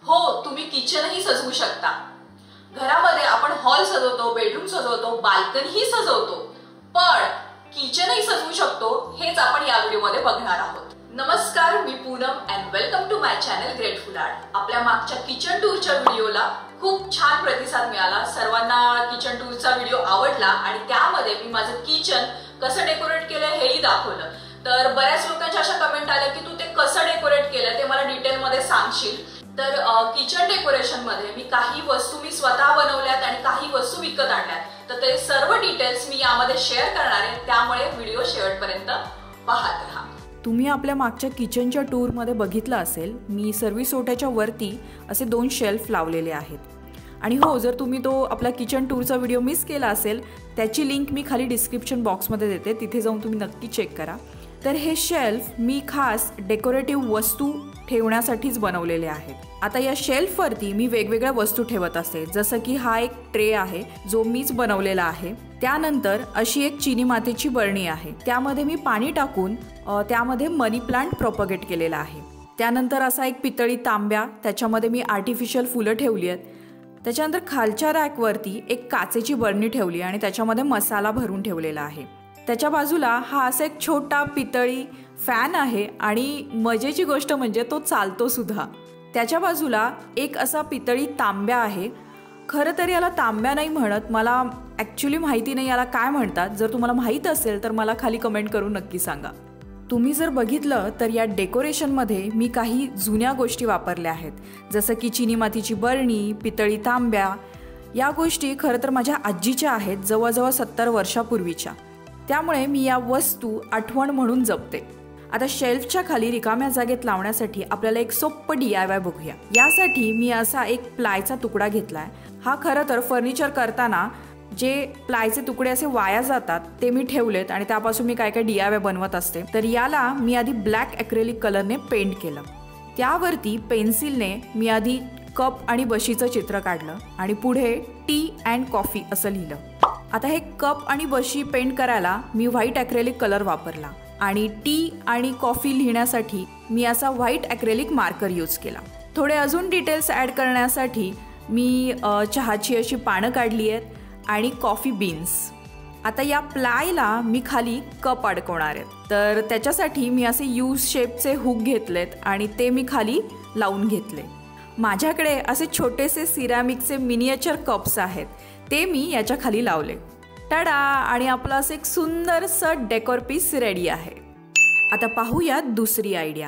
हो, तुम्ही किचनही सजवू शकता। घरामध्ये आपण हॉल सजवतो, बेडरूम सजवतो, बाल्कनीही सजवतो, पण किचनही सजवू शकतो, हेच आपण या व्हिडिओमध्ये बघणार आहोत। नमस्कार, मी Poonam and welcome to my channel grateful art. आपल्या मागच्या किचन टूरच्या व्हिडिओला खूप छान प्रतिसाद मिळाला। सर्वांना किचन टूरचा व्हिडिओ आवडला आणि त्यामध्ये मी माझं किचन कसं डेकोरेट केलं हेही दाखवलं। तर बऱ्याच लोकांच्या अशा कमेंट आल्या की तू ते कसं डेकोरेट केलं ते मला डिटेलमध्ये सांगशील। तर किचन डेकोरेशन मध्ये मी काही वस्तू मी स्वतः बनवल्यात आणि काही वस्तू विकत आणल्यात। तर ते सर्व डिटेल्स मी यामध्ये शेअर करणार आहे, त्यामुळे व्हिडिओ शेवटपर्यंत पाहत राहा। तुम्ही आपल्या मागच्या किचनच्या टूरमध्ये बघितलं असेल, मी सर्व्हिस ओट्याच्या वरती असे 2 शेल्फ लावलेले आहेत। आणि हो, जर तुम्ही तो आपला किचन टूरचा व्हिडिओ मिस केला असेल, त्याची लिंक मी खाली डिस्क्रिप्शन बॉक्समध्ये देते, तिथे जाऊन तुम्ही नक्की चेक करा। तर हे शेल्फ मी खास डेकोरेटिव्ह वस्तू ठेवण्यासाठीच बनवलेले आहेत। आता या शेल्फवरती मी वेगवेगळ्या वस्तू ठेवत असते, जसं की हा एक ट्रे आहे जो मीच बनवलेला आहे। त्यानंतर अशी एक चिनी मातीची बरणी आहे, त्यामध्ये मी पाणी टाकून त्यामध्ये मनी प्लांट प्रोपगेट केलेला आहे। त्यानंतर असा एक पितळी तांब्या, त्याच्यामध्ये मी आर्टिफिशियल फुलं ठेवली आहेत। त्याच्यानंतर खालच्या रॅकवरती एक काचेची बरणी ठेवली आणि त्याच्यामध्ये मसाला भरून ठेवलेला आहे। त्याच्या बाजूला हा असा एक छोटा पितळी फॅन आहे आणि मजेची गोष्ट म्हणजे तो चालतो सुद्धा। त्याच्या बाजूला एक असा पितळी तांब्या आहे। खरं तर याला तांब्या नाही म्हणत, मला ॲक्च्युली माहिती नाही याला काय म्हणतात। जर तुम्हाला माहीत असेल तर मला खाली कमेंट करून नक्की सांगा। तुम्ही जर बघितलं तर या डेकोरेशनमध्ये मी काही जुन्या गोष्टी वापरल्या आहेत, जसं की चिनी मातीची बरणी, पितळी तांब्या। या गोष्टी खरं तर माझ्या आजीच्या आहेत, जवळजवळ 70 वर्षापूर्वीच्या। त्यामुळे मी या वस्तू आठवण म्हणून जपते। आता शेल्फच्या खाली रिकाम्या जागेत लावण्यासाठी आपल्याला एक सोपं DIY बघूया। यासाठी मी असा एक प्लायचा तुकडा घेतलाय। हा खरं तर फर्निचर करताना जे प्लायचे तुकडे असे वाया जातात ते मी ठेवलेत आणि त्यापासून मी काय काय DIY बनवत असते। तर याला मी आधी ब्लॅक ॲक्रेलिक कलरने पेंट केलं। त्यावरती पेन्सिलने मी आधी कप आणि बशीचं चित्र काढलं आणि पुढे टी अँड कॉफी असं लिहिलं। आता हे कप आणि बशी पेंट करायला मी व्हाईट ॲक्रेलिक कलर वापरला आणि टी आणि कॉफी लिहिण्यासाठी मी असा व्हाईट ॲक्रेलिक मार्कर यूज केला। थोडे अजून डिटेल्स ॲड करण्यासाठी मी चहाची अशी पानं काढली आहेत आणि कॉफी बीन्स। आता या प्लायला मी खाली कप अडकवणार आहेत, तर त्याच्यासाठी मी असे यू शेपचे हुक घेतलेत आणि ते मी खाली लावून घेतले। माझ्याकडे असे छोटेसे सिरॅमिकचे मिनिएचर कप्स आहेत, ते मी याच्या खाली लावले। टडा, आणि आपलं असं एक सुंदरसं डेकोर पीस रेडी आहे। आता पाहूया दुसरी आयडिया।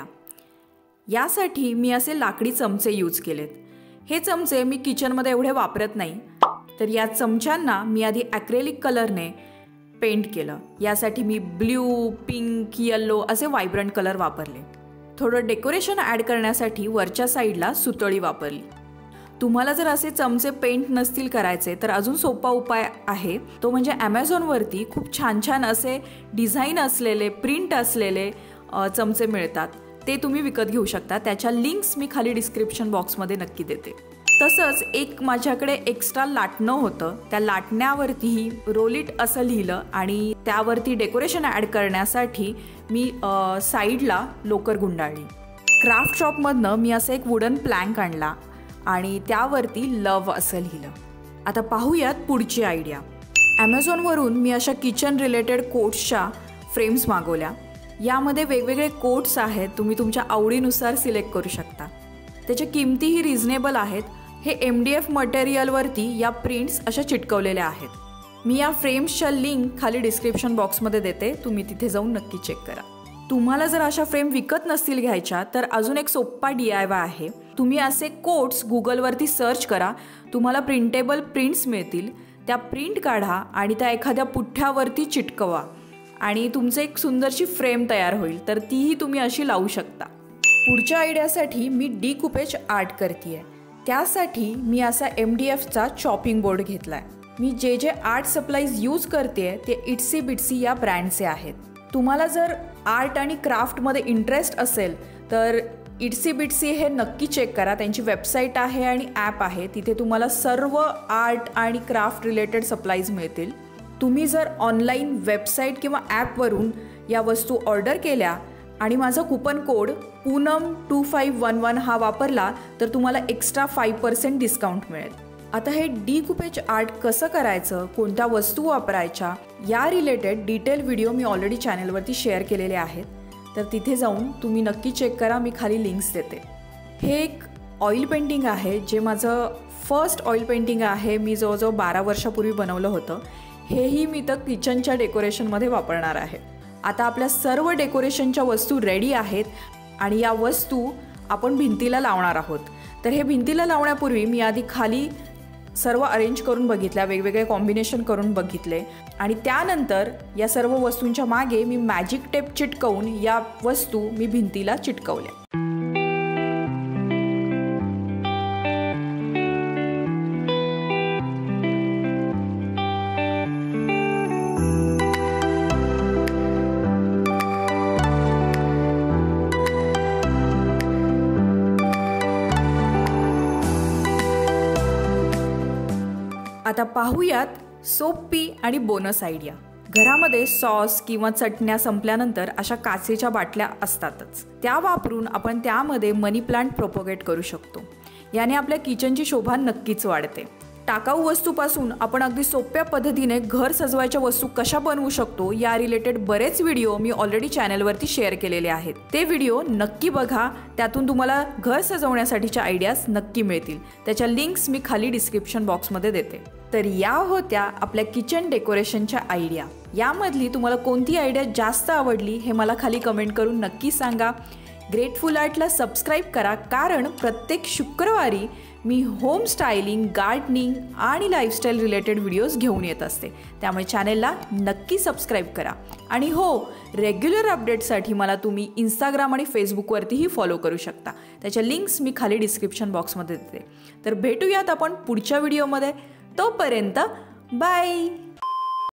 यासाठी मी असे लाकडी चमचे यूज केलेत। हे चमचे मी किचनमध्ये एवढे वापरत नाही, तर या चमच्यांना मी आधी ॲक्रेलिक कलरने पेंट केलं। यासाठी मी ब्ल्यू, पिंक, येल्लो असे व्हायब्रंट कलर वापरले। थोडं डेकोरेशन ॲड करण्यासाठी वरच्या साईडला सुतळी वापरली। तुम्हाला जर असे चमचे पेंट नसतील करायचे तर अजून सोपा उपाय आहे, तो म्हणजे ॲमेझॉनवरती खूप छान छान असे डिझाईन असलेले, प्रिंट असलेले चमचे मिळतात, ते तुम्ही विकत घेऊ शकता। त्याच्या लिंक्स मी खाली डिस्क्रिप्शन बॉक्समध्ये नक्की देते। तसंच एक माझ्याकडे एक्स्ट्रा लाटणं होतं, त्या लाटण्यावरतीही रोल इट असं लिहिलं आणि त्यावरती डेकोरेशन ॲड करण्यासाठी मी साईडला लोकर गुंडाळली। क्राफ्ट शॉपमधनं मी असं एक वुडन प्लँक आणला आणि त्यावरती लव असं लिहिलं। आता पाहूयात पुढची आयडिया। ॲमेझॉनवरून मी अशा किचन रिलेटेड कोट्सच्या फ्रेम्स मागवल्या। यामध्ये वेगवेगळे कोट्स आहेत, तुम्ही तुमच्या आवडीनुसार सिलेक्ट करू शकता। त्याच्या किमतीही रिझनेबल आहेत। हे MDF मटेरियलवरती या प्रिंट्स अशा चिटकवलेल्या आहेत। मी या फ्रेम्सच्या लिंक खाली डिस्क्रिप्शन बॉक्समध्ये देते, तुम्ही तिथे जाऊन नक्की चेक करा। तुम्हाला जर अशा फ्रेम विकत नसतील घ्यायच्या तर अजून एक सोपा DIY आहे। तुम्ही असे कोट्स गुगलवरती सर्च करा, तुम्हाला प्रिंटेबल प्रिंट्स मिळतील। त्या प्रिंट काढा आणि त्या एखाद्या पुठ्ठ्यावरती चिटकवा आणि तुमचं एक सुंदरशी फ्रेम तयार होईल, तर तीही तुम्ही अशी लावू शकता। पुढच्या आयडियासाठी मी डिकूपेज आर्ट करते आहे। त्यासाठी मी असा MDFचा चॉपिंग बोर्ड घेतला आहे। मी जे आर्ट सप्लाईज यूज करते ते इट्सी बिट्सी या ब्रँडचे आहेत। तुम्हाला जर आर्ट आणि क्राफ्टमध्ये इंटरेस्ट असेल तर इट्सी बिट्सी हे नक्की चेक करा। त्यांची वेबसाईट आहे आणि ॲप आहे, तिथे तुम्हाला सर्व आर्ट आणि क्राफ्ट रिलेटेड सप्लाईज मिळतील। तुम्ही जर ऑनलाईन वेबसाईट किंवा ॲपवरून या वस्तू ऑर्डर केल्या आणि माझा कुपन कोड पूनम2511 हा वापरला तर तुम्हाला एक्स्ट्रा 5% डिस्काउंट मिळेल. आता हे डिकूपेज आर्ट कसं करायचं, कोणत्या वस्तू वापरायच्या या रिलेटेड डिटेल व्हिडिओ मी ऑलरेडी चॅनलवरती शेअर केलेले आहेत, तर तिथे जाऊन तुम्ही नक्की चेक करा. मी खाली लिंक्स देते. हे एक ऑइल पेंटिंग आहे जे माझं फर्स्ट ऑइल पेंटिंग आहे. मी जवळजवळ 12 वर्षापूर्वी बनवलं होतं. हेही मी तर किचनच्या डेकोरेशनमध्ये वापरणार आहे. आता आपल्या सर्व डेकोरेशनच्या वस्तू रेडी आहेत आणि या वस्तू आपण भिंतीला लावणार आहोत. तर हे भिंतीला लावण्यापूर्वी मी आधी खाली सर्व अरेंज करून बघितल्या, वेगवेगळे कॉम्बिनेशन करून बघितले आणि त्यानंतर या सर्व वस्तूंच्या मागे मी मॅजिक टेप चिटकवून या वस्तू मी भिंतीला चिटकवल्या. आता पाहूयात सोपी आणि बोनस आयडिया. घरामध्ये सॉस किंवा चटण्या संपल्यानंतर अशा काचेच्या बाटल्या असतातच. त्या वापरून आपण त्यामध्ये मनी प्लांट प्रोपोगेट करू शकतो. याने आपल्या किचनची शोभा नक्कीच वाढते. टाकाऊ वस्तूपासून आपण अगदी सोप्या पद्धतीने घर सजवायच्या वस्तू कशा बनवू शकतो या रिलेटेड बरेच व्हिडिओ मी ऑलरेडी चॅनलवरती शेअर केलेले आहेत. ते व्हिडिओ नक्की बघा. त्यातून तुम्हाला घर सजवण्यासाठीच्या आयडियाज नक्की मिळतील. त्याच्या लिंक्स मी खाली डिस्क्रिप्शन बॉक्समध्ये देते. तर या होत्या आपल्या किचन डेकोरेशनच्या आयडिया. यामधली तुम्हाला कोणती आयडिया जास्त आवडली हे मला खाली कमेंट करून नक्की सांगा. ग्रेटफुल आर्टला सबस्क्राईब करा, कारण प्रत्येक शुक्रवारी मी होम स्टायलिंग, गार्डनिंग आणि लाईफस्टाईल रिलेटेड व्हिडिओज घेऊन येत असते. त्यामुळे चॅनेलला नक्की सबस्क्राईब करा. आणि हो, रेग्युलर अपडेटसाठी मला तुम्ही इंस्टाग्राम आणि फेसबुकवरतीही फॉलो करू शकता. त्याच्या लिंक्स मी खाली डिस्क्रिप्शन बॉक्समध्ये देते. तर भेटूयात आपण पुढच्या व्हिडिओमध्ये. तोपर्यंत बाय.